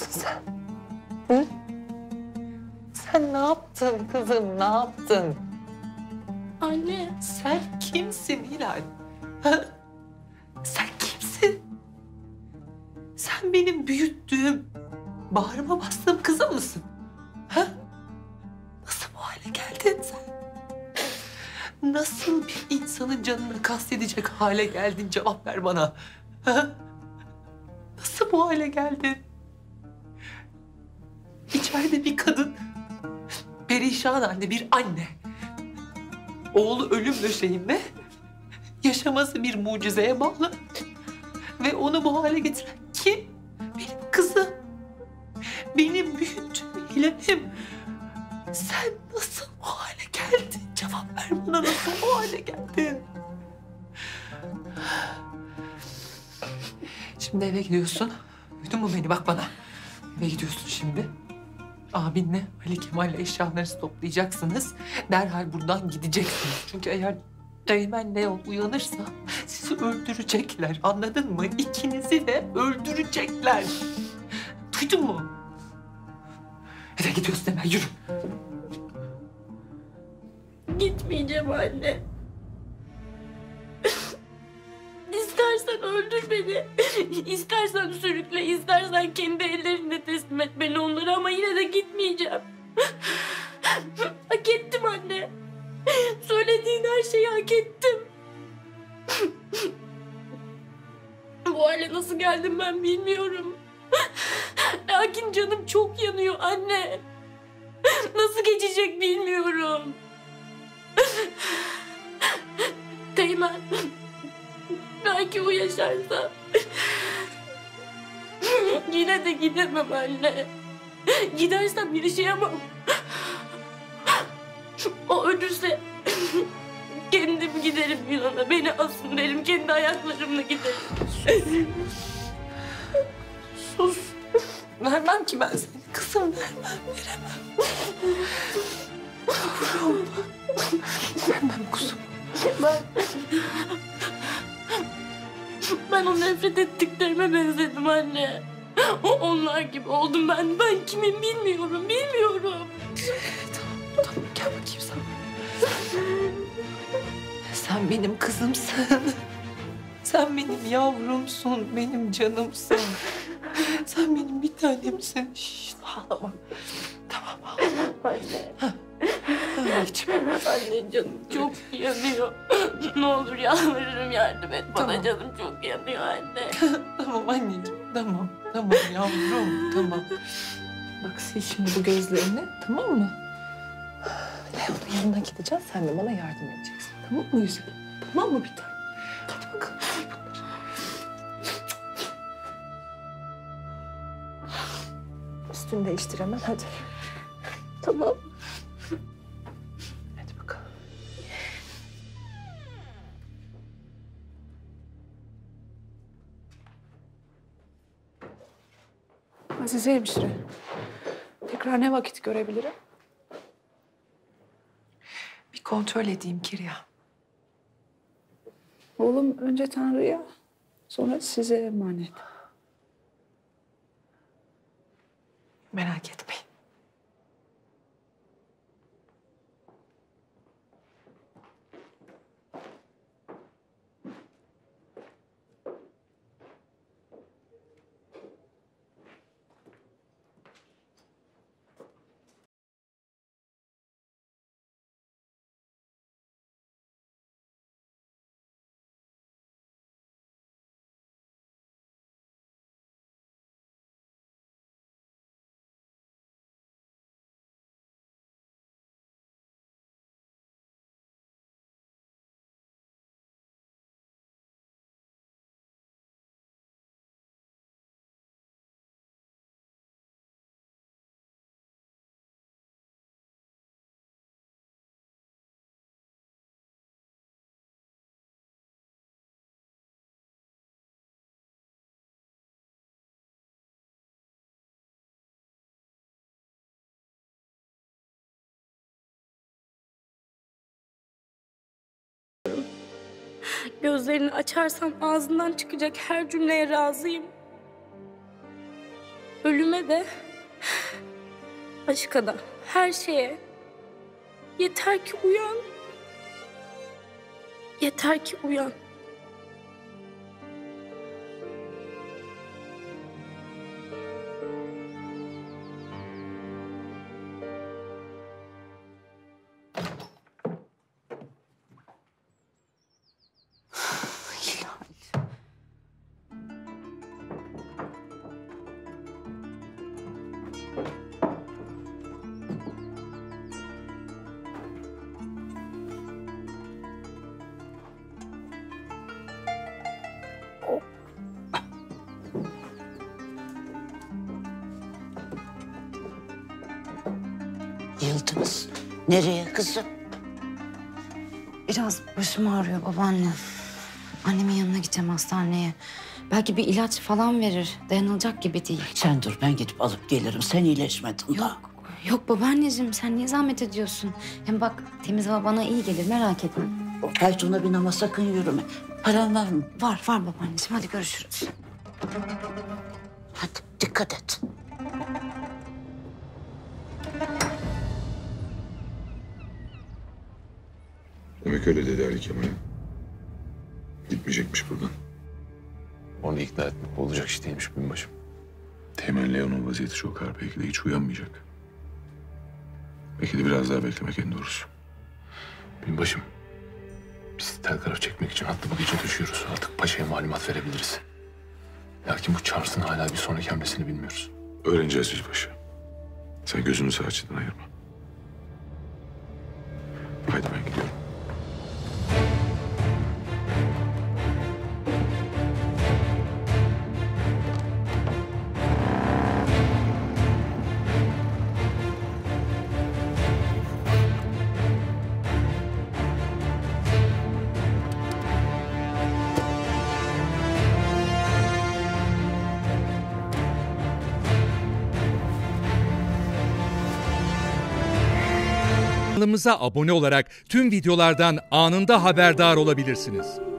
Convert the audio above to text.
yaptın sen? Hı? Sen ne yaptın kızım, ne yaptın? Anne. Sen kimsin Hilal? Ha? Sen kimsin? Sen benim büyüttüğüm, bağrıma bastığım kızım mısın? Ha? Nasıl bu hale geldin sen? Nasıl bir insanın canını kastedecek hale geldin? Cevap ver bana. Ha? Nasıl bu hale geldin? İçeride bir kadın, perişan halde bir anne. Oğlu ölüm döşeğinde, yaşaması bir mucizeye bağlı. Ve onu bu hale getiren kim? Benim kızım. Benim büyüttüğüm Hilal'im. Sen nasıl bu hale geldin? Cevap ver bana, nasıl bu hale geldin? Şimdi eve gidiyorsun. Duydun mu beni? Bak bana. Eve gidiyorsun şimdi. Abinle Ali Kemal'le eşyalarınızı toplayacaksınız. Derhal buradan gideceksiniz. Çünkü eğer Teğmen Leon uyanırsa sizi öldürecekler. Anladın mı? İkinizi de öldürecekler. Duydun mu? Eve gidiyorsun hemen, yürü. Gitmeyeceğim anne. İstersen öldür beni. İstersen sürükle, istersen kendi ellerinde teslim et beni onlara ama yine de gitmeyeceğim. Hak ettim anne. Söylediğin her şeyi hak ettim. Bu hale nasıl geldim ben bilmiyorum. Lakin canım çok yanıyor anne. Nasıl geçecek bilmiyorum. Teğmen. Belki o yaşarsa. Yine de gidemem anne. Gidersem yaşayamam. O ölürse kendim giderim Yunan'a. Beni asın derim. Kendi ayaklarımla giderim. Sus. Vermem ki ben seni. Kızım vermem, veremem. Yavrum. Vermem kuzum. Ben o nefret ettiklerime benzedim anne. Onlar gibi oldum ben. Ben kimim bilmiyorum, bilmiyorum. Tamam, gel bakayım sen. Sen benim kızımsın. Sen benim yavrumsun, benim canımsın. Sen benim bir tanemsin. Şşt, ağlama. Tamam, ağlama. Anne. Anneciğim. Anne canım çok yanıyor. Ne olur yalvarırım yardım et bana. Tamam. Canım çok yanıyor anne. Tamam anneciğim, tamam. Tamam yavrum, tamam. Bak sil şimdi bu gözlerini, tamam mı? Leon'un yanına gideceğiz, sen de bana yardım edeceksin. Tamam mı güzelim? Tamam mı bir tane? Hadi bakalım, sil bunları. Üstünü değiştir hemen, hadi. Tamam. Hadi bakalım. Azize hemşire, tekrar ne vakit görebilirim? Bir kontrol edeyim Kirya. Oğlum önce Tanrı'ya, sonra size emanet. Merak etmeyin. Gözlerini açarsam ağzından çıkacak her cümleye razıyım. Ölüme de, aşka da, her şeye. Yeter ki uyan. Yeter ki uyan. Yıldız, nereye kızım? Biraz başım ağrıyor babaanne. Annemin yanına gideceğim hastaneye. Belki bir ilaç falan verir. Dayanılacak gibi değil. Sen dur, ben gidip alıp gelirim. Sen iyileşmedin daha. Yok babaanneciğim, sen niye zahmet ediyorsun? Hem bak, temiz hava bana iyi gelir, merak etme. O faytona bin ama sakın yürüme. Paran var mı? Var babaanneciğim, hadi görüşürüz. Hadi dikkat et. Demek öyle dedi Ali Kemal'e. Gitmeyecekmiş buradan. Onu ikna etmek olacak iş değilmiş binbaşım. Teğmen Leon'un vaziyeti çok ağır. Belki de hiç uyanmayacak. Belki de biraz daha beklemek en doğrusu. Binbaşım, biz telgraf çekmek için hattı bu gece düşüyoruz. Artık paşaya malumat verebiliriz. Lakin bu Charles'ın hala bir sonraki hamlesini bilmiyoruz. Öğreneceğiz Yüzbaşı. Sen gözünü sağ açıdan ayırma. Haydi ben gidiyorum. Kanalımıza abone olarak tüm videolardan anında haberdar olabilirsiniz.